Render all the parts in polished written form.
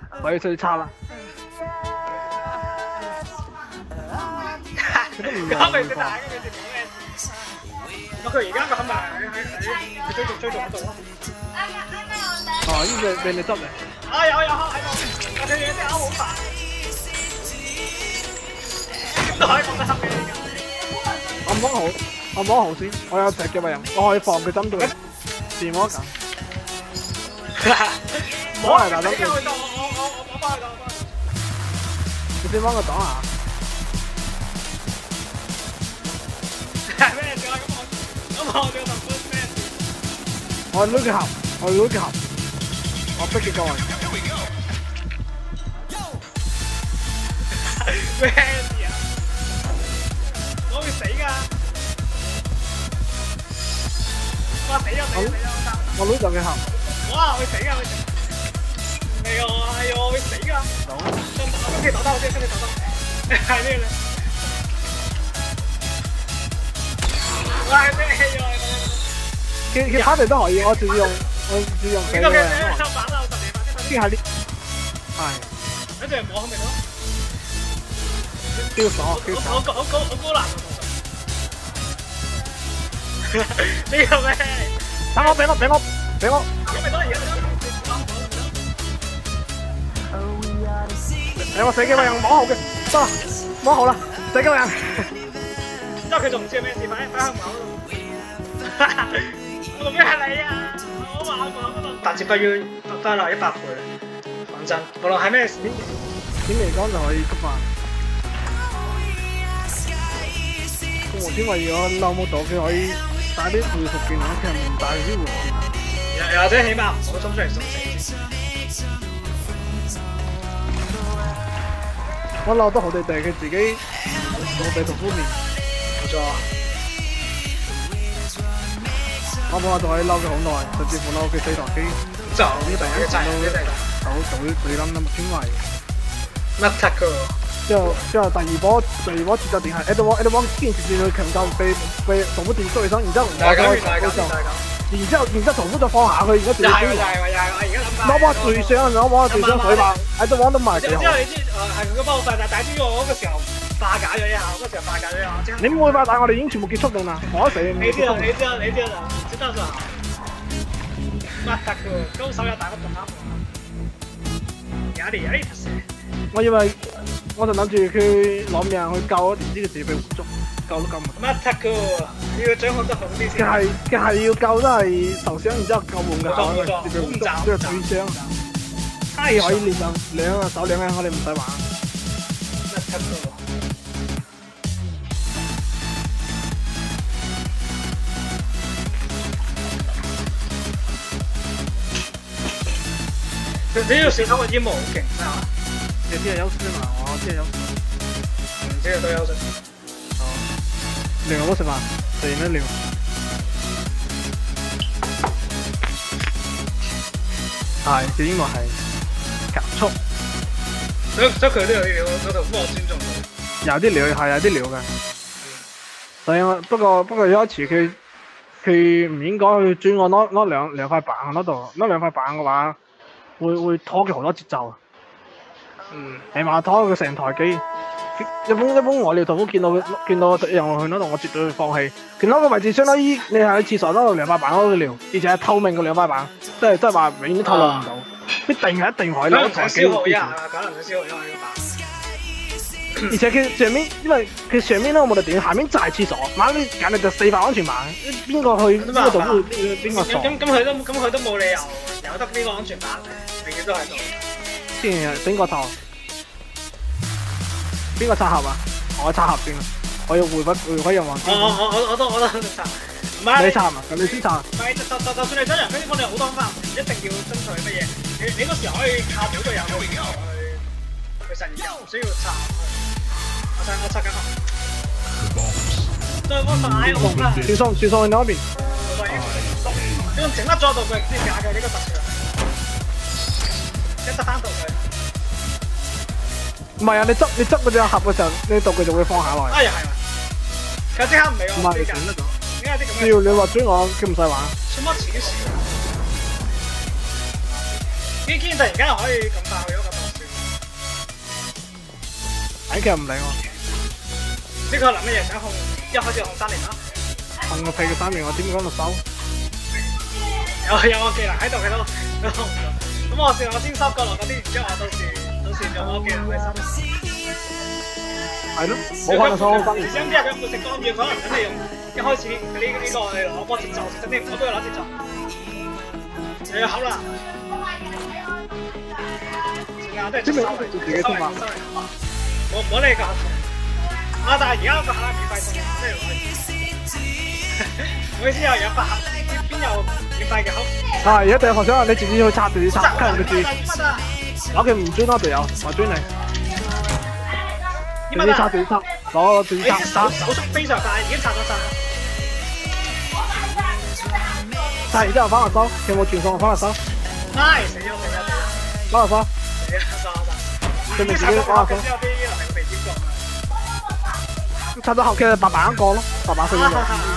我要最差啦。 咁咪先大，咁你哋講咩？咁佢而家個係咪喺追逐嗰度咯？ 哦，呢隻俾你執嚟。 啊有喺度，我哋嘢啲啱好煩。都可以放得黑嘅而家。 我摸好先，我有隻嘅咪人，我可以放佢針對。自摸緊。摸嚟大佬。 我幫佢當。 你先幫佢擋下。 係咩事啊？咁我哋個特咩事？ 我攞佢合，我逼佢過嚟。 咩事啊？我會死㗎！哇死啊！ 我攞就佢合。 哇會死㗎！係我會死㗎！跟住打得，係咩咧？係咩戲啊？ 其他地都可以，我只用死嘅。 呢個嘅抽板啊，10年版啲。 先係呢，係。 跟住摸後面咯。 標鎖， 好高難度。呢個咩？ 等我，俾我。 而家咪得， 俾我死嘅咪用摸好嘅，得啦，摸好啦，死嘅咪人。 之後佢仲唔知係咩事，擺喺香港嗰度。我做咩係你啊？我話嗰度達至不於得啦100倍，講真，無論係咩事， 點嚟講就可以急慢。個黃天為咗嬲冇到，佢可以帶啲回復技能，其實唔帶啲回復技能。 又或者起碼唔好衝出嚟送死。 我嬲得好地地，佢自己做地圖方面。 冇錯。 我冇話仲可以嬲佢好耐，甚至乎嬲佢4台機。 就呢第一個做對冧咁天位。 乜柒㗎？ 之後第二波節奏點係 Edward 堅持住佢強鬥被重複電縮起身，然之後然之後重複再放下佢，而家自己飛。我話最想水爆 Edward 都唔係幾好。 之後你知係佢個波好快，但係知我嗰個時候化解咗一下， 你唔會化解，我哋已經全部結束定啦，我死。 你知啦，知得啦。乜柒㗎？高手有大粒仲啱我。有啲我以為我就諗住佢攞命去救，點知佢自己被護足，救都救唔到。 乜柒㗎？你要掌控得好啲先。 佢係要救都係受傷，然之後救換嘅，自己被護足，即係最傷。可以練上兩手兩眼，我哋唔使玩。 乜柒㗎？你要小偷嘅煙霧好勁啊！ 你啲係優勢嘛？我啲係優勢。 唔知都優勢。 哦，另外嗰食飯，突然一聊。係，佢應該係減速。 所以佢呢個料，嗰度幫我尊重佢。 有啲料係有啲料嘅。所以我不過有一次佢唔應該去專我攞兩塊板喺度，攞兩塊板嘅話。會拖佢好多節奏，起碼拖佢成台機。一般我哋屠夫見到敵人去嗰度，我絕對會放棄。見到個位置相當於你喺廁所嗰度2塊板嗰度撩，而且係透明嘅2塊板，即係話永遠都透露唔到。一定可以攞台機。 可能想消耗一下呢個板。 而且佢上面，因為佢上面咧我冇得點，下面就係廁所，晚你簡直就4塊安全板，邊個去邊個屠夫邊個傻？ 咁佢都冇理由有得呢個安全板。永遠都喺度。 先整個頭，邊個插盒啊？我插盒先，我要回歸人王。 我都插。唔係。 你插啊？咁你先插。 唔係，就算你真人飛，我哋好多方法，唔一定要爭取乜嘢。你嗰時可以靠每隊友去實現，唔需要插。我插緊盒。對方快我啦。 轉送去嗰邊。 呢個整得咗道具先假嘅呢個特殊。一執翻道具， 唔係啊！你執嗰隻盒嘅時候，你道具就會放下來。 哎呀係嘛，佢即刻唔俾我。 唔係整得到。 點解啲咁嘅？ 只要你話追我，佢唔使玩。 什麼此事？竟然突然間又可以咁快去咗咁。 其實唔理我， 呢個諗乜嘢想控，一開始控3年啦。 控個屁嘅3年，我點講到收？ 有個技能喺度，佢都控唔到。咁我先收角落嗰啲，然之後我到時用我技能去收。 係咯，冇可能收3年。 而且啲人佢冇食干擾，可能真係用一開始呢個攞波節奏，真啲我都要攞節奏。你要考啦。啊，都係接收嚟， 自己送嘛。 我唔好理個合同。啊，但係而家個盒係免費送，即係攞。我意思係有100盒，邊有免費嘅盒？ 啊！而家第一學長，你自己去插，自己插，跟住佢轉。攞佢唔轉我隊友，我轉你。自己插，自己插，攞自己插。 手速非常快，已經插咗晒。 插完之後翻嚟收，有冇傳送？翻嚟收。 唉，死咗！ 翻嚟收。佢咪自己翻嚟收。插咗後期白板一個咯，白板4個。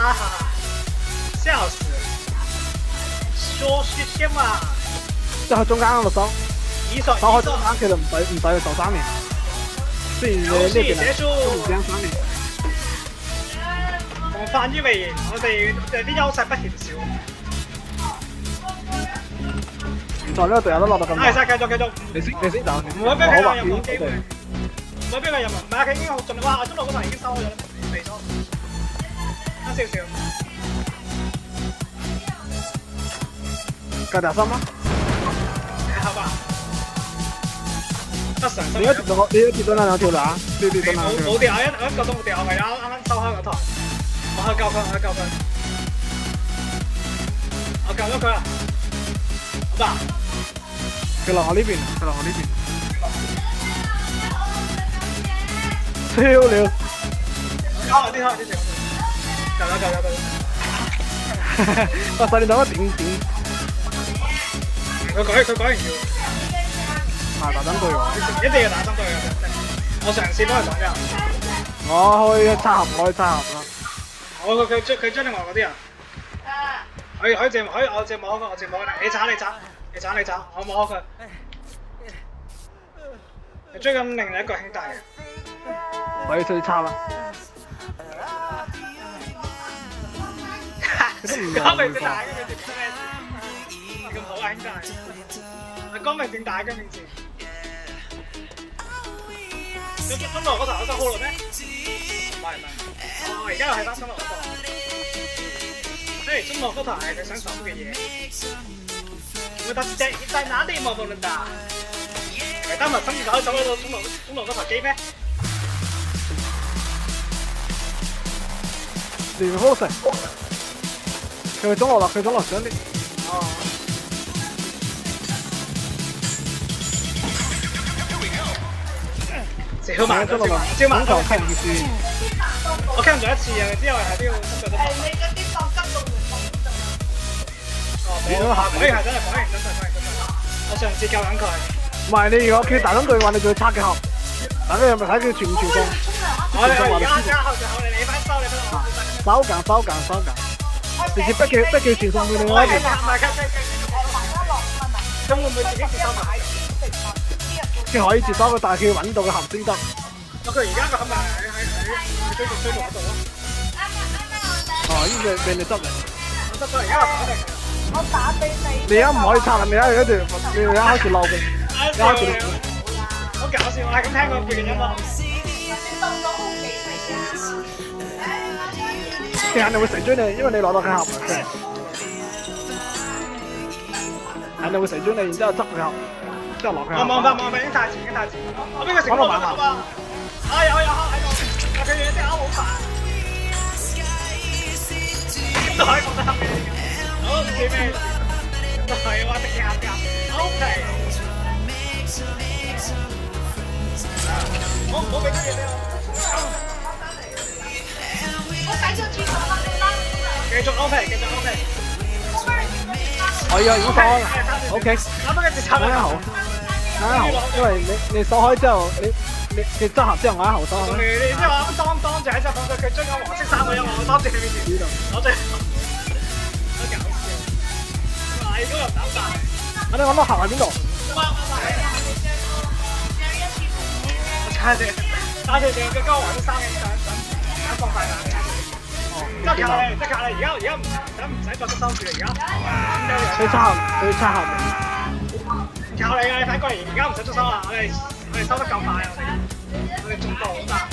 笑死！說血添啊！ 即係喺中間嗰度收。收開中間其實唔使受3年。雖然你呢邊都唔驚3年。 防範於未然，我哋啲優勢不嫌少。 唔錯，呢個隊友都落到咁。 係晒，繼續。 你先走。 唔會俾佢有任何機會。唔會俾佢任何，唔係佢已經好盡力。哇！中路嗰頭已經收咗啦，未收。少少。 夠大心啦！ 好吧。得常心。 你一跌到兩條啦，跌到兩條。 冇掉，我一個都冇掉，我係啱收開嗰台。我去救佢。我救咗佢啦。好吧。 佢落我呢邊。超了。 交啲條。救咗。 我細你等我點。 佢改完要。 打針對喎。 一定要打針對嘅。我嘗試幫佢講啫。 我去插盒啦。 佢將另外嗰啲人。可以我借摸佢。你斬，我摸佢。佢追緊另一個兄弟。 我要出去插啦。 光明正大嘅名字，咁好啊兄弟！光明正大嘅名字。中路嗰頭有收好耐咩？唔係，而家又係翻中路嗰度。中路嗰頭係佢想守嘅嘢。我特隻在哪裡冇能打？係單物心意走到中路嗰頭機咩？ 連好食。佢中落上啲。 哦。少埋咗，招埋咗。我傾咗一次啊，之後係都要深度都。你嗰啲放急到果然係真。我上次救緊佢。 唔係你如果佢大針對嘅話，你仲要拆嘅盒。但係你係咪睇佢傳唔傳送？ 我而家後就你翻收你翻。 收緊。直接逼佢傳送去另外一邊。 咁會唔會自己接收埋？ 佢可以接收嘅，但係佢要揾到個盒先得。 佢而家個盒咪喺追逐嗰度咯。 哦，呢個俾你執嚟。 我執咗，而家我打定。我打俾你。 你而家唔可以插啦，你而家開始漏嘅。 好搞笑，我係咁聽個背景音樂。 佢肯定會成追你，因為你攞到佢盒。肯定會成追你，然之後執佢盒，之後落佢盒。 唔，已經太前。我俾佢成功咗啊！有喺度，但佢哋啲啱好煩。都可以覺得合嘅。好，唔知咩事。都係話食夾。OK。我俾啲嘢你我睇咗轉頭啦，繼續 OK。 我已經收開啦 ，OK。啱啱好，因為你收開之後，你執盒之後，我喺後收。 你即係話當住喺側放佢將個黃色衫嗰一我當住佢面前，攞住。好搞笑！哇，嗰個打大。 你揾到盒喺邊度？ 我差啲。 打條嘅交還都3嘅，想放快眼嘅。即係靠你，即係靠你，而家唔使作出收住啦，而家。 佢差佢差後面。 靠你啊！你睇過嚟，而家唔使捉收啦，我哋收得夠快啊！我哋進步好大。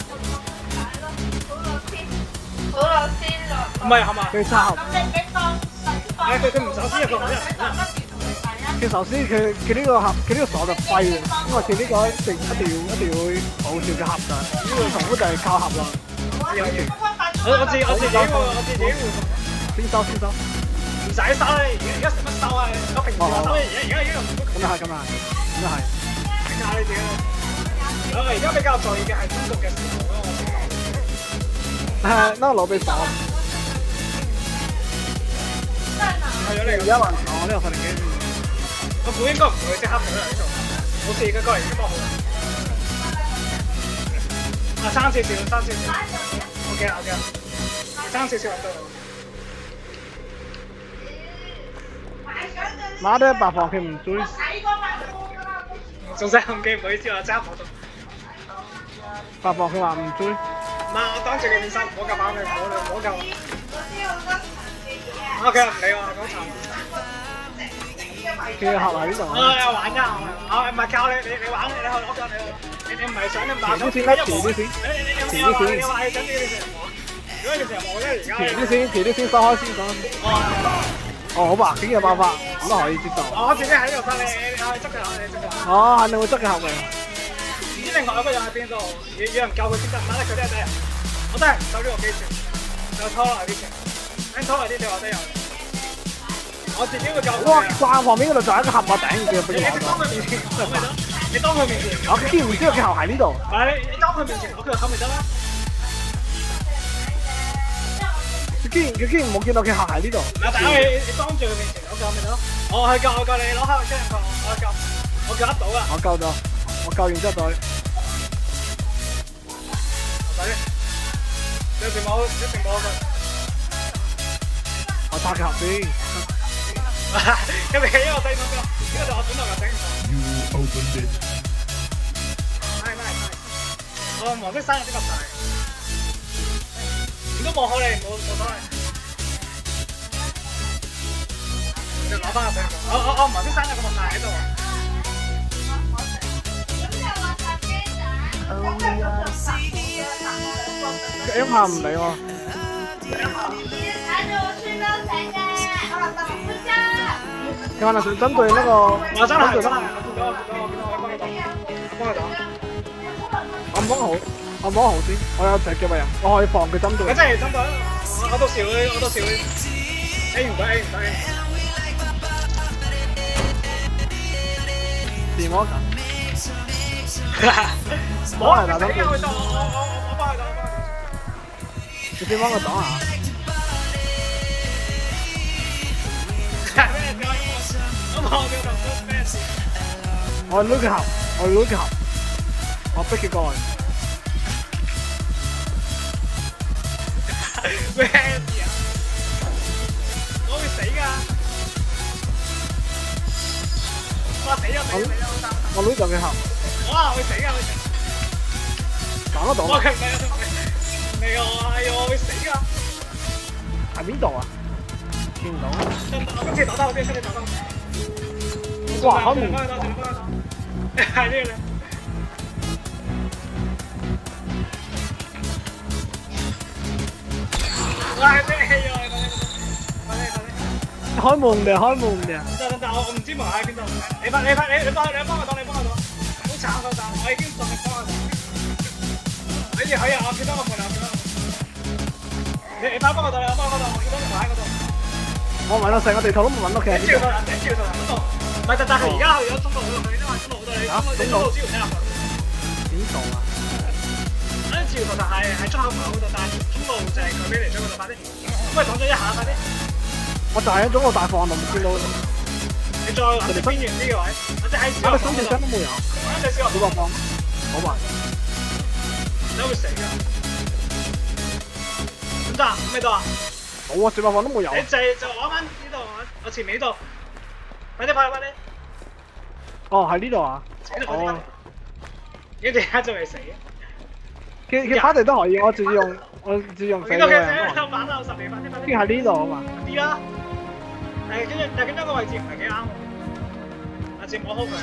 好落先咯。 唔係係嘛？ 佢差後。 佢唔首先一個人。 佢首先佢呢個盒佢呢個鎖就廢嘅，因為佢呢個一定要保住個盒㗎，呢個重複就係靠盒啦。 我自己會。 先收。 唔使收啦，而家成乜收啊？我平時收而家又唔咁又係。 睇下你自己。我而家比較在意嘅係中國嘅時候咯，我係，那攞俾手。 係咗你而家還我呢個發電機。 我估應該唔會即刻過嚟呢度，冇事嘅過嚟已經幫好啦。爭少少。OK 啦，爭少少就到。 媽的白房佢唔追。 仲使控機，唔好意思，我爭火咗。 白房佢話唔追。 唔係，我當住你面身，唔好夾硬佢，唔好夾。OK，唔理我，講錯。 佢合埋呢度。 玩㗎，唔係靠你玩，你去攞腳你唔係想咁打。 遲啲先啦，遲啲先。 你話你想呢啲成黃？如果你成黃咧，而家。 遲啲先收開先講。好吧，竟然有辦法，咁都可以接受。 我自己喺度你執佢後，你執佢後。 肯定會執佢後嘅。 唔知另外一個人喺邊度？有人救佢先得，唔得佢都係得人。我真係唔受呢個機船，就拖耐啲船，拖耐啲你話得有。我自己會救。 哇！掛旁邊嗰度就係一個盒啊，頂住佢俾我。 你當佢面前， 我竟然唔知道佢後喺呢度。 係你當佢面前攞佢後咪得啦。 佢竟然冇見到佢後喺呢度。 嗱，但係你當住佢面前攞佢咪得咯。我去救你，攞開個機佢，我救得到噶。 我救咗，我救完之後再。 一定冇佢。 我拆佢後邊。 因為我低咗㗎，呢個就我本來就整唔到。 You opened it. 我黃色衫有啲咁大，如果冇可你冇所謂。就攞翻入俾我黃色衫有咁大喺度。 佢一下唔理我。佢可能想針對那個。 我真係，我見到，幫佢打。 我摸好先，我有隻腳嘅人，我可以防佢針對。 佢真係針對，我到時會A 唔到。 自摸緊。 我係打針。我幫佢打。 你先幫佢擋下。我攞佢合，我逼佢過嚟。 咩事啊？我會死㗎！我死咗！ 我攞咗佢合。 哇！會死㗎！ 擋得到。 我佢唔係我會死㗎！ 喺邊度啊？見唔到。 我今次打得好啲，今次打得。 哇！開門。 係呢個。 開門嘅。 等，我唔知門喺邊度。你幫我擋。好慘啊！但我已經盡力幫佢擋。可以啊！我見到個門口。你幫我擋，我見到個門喺嗰度。 我揾到成個地圖都冇揾到佢。 頂住佢嗰度。唔係，但係而家去咗中路嗰度，因為中路好多你中路支援得入去。 點做啊？ 嗰啲支援其實係出口門口嗰度，但係中路就係佢俾嚟咗嗰度，快啲！咁咪擋咗一下，快啲！ 我就喺中路大放度冇見到。 你再諗住邊緣啲嘅位，或者喺小學房嗰度。 都冇有。 喺小學房。好吧。 你會死㗎。點得啊？咩到啊？ 冇啊！小學房都冇有。 你就攞翻呢度，我前面呢度。快啲！ 哦，喺呢度啊！ 哦。你哋而家仲未死？ 佢反地都可以，我直接用死見到佢嘅。 寫反到10年，快啲！ 跟住喺呢度啊嘛。 啲啦，但係佢個位置唔係幾啱喎，阿志摸好佢，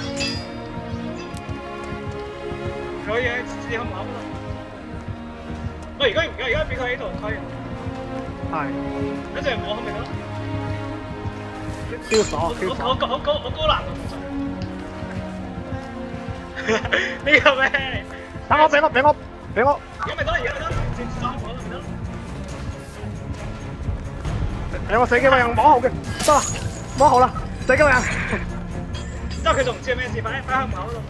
可以喺自己口嗰度。喂，而家俾佢喺度推， 係。 一隻摸好咪得咯。 跳鎖，跳鎖。 好高難度動作。呢個咩？ 等我，俾我。 而家咪得啦，接住裝火啦，咪得咯。 俾我死機位人摸好嘅，得啦，摸好啦，死機位人。 之後佢仲唔知係咩事，擺喺門口嗰度。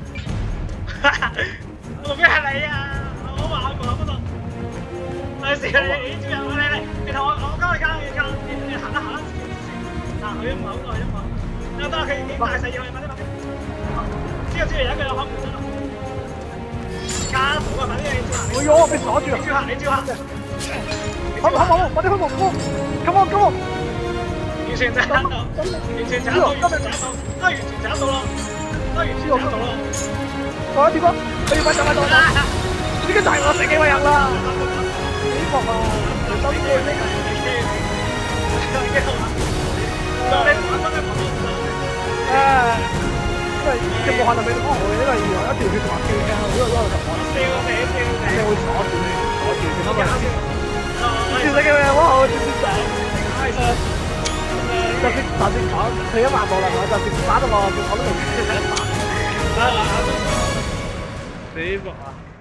我邊係你啊？我話喺門口嗰度。係時你主人，你同我交你行啦，嗱，去咗門口度，去咗門口。得啦，佢已經大細嘢，快啲。知道有一個有開門得啦。加圖啊，快啲你照行。 哎呦，被鎖住啦！ 你照行。 好，快啲開門，come on！ 完全就喺度，完全就喺度，都完全就喺度咯，都完全就喺度咯。 我點講？你快走！呢個就係我死幾個人啦！死服啊！你收機你係因為佢冇可能俾你摸好嘅，因為原來一條血滑機嘅，好多就可能。你會鎖住點啊？跳死幾個人摸好，跳走。就算講退一萬步啦，我就算打到我都冇死服啊！